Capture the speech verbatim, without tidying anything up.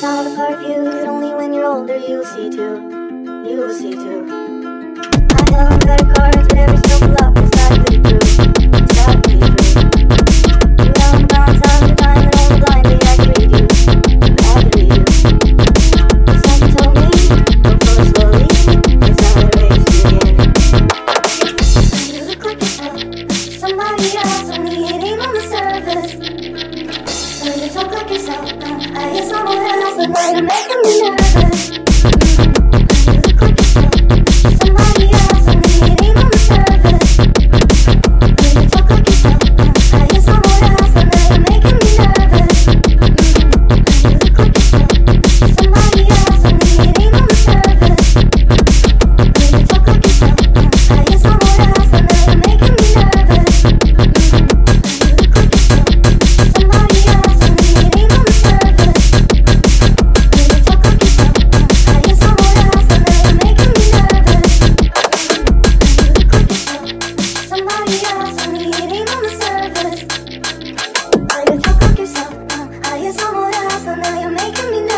sound of part of you that only when you're older you'll see too. You'll see too. I held better cards, but every stroke of luck has gotta be true. It's gotta be true. You held the balance out of the time and only blindly I could read you. I could read you. Something told me, go forward slowly, it's how the race begin. You look like yourself, somebody else, only it ain't on the surface. So you talk like yourself, uh, I hear someone else, but now you're making me nervous. You look like yourself, somebody else, only it ain't on the surface. So you talk like yourself, uh, I hear someone else, but now you're making me nervous. You look like yourself, somebody else, only it ain't on the surface. So you talk like yourself, uh, I hear someone else, but now you're making me nervous. You look like yourself, somebody else, only it ain't on the surface. You talk like yourself, I hear someone else, but now you're making me nervous. You look like yourself, somebody else, only it ain't on the surface. You talk like yourself, I hear someone else, but now you're making me nervous.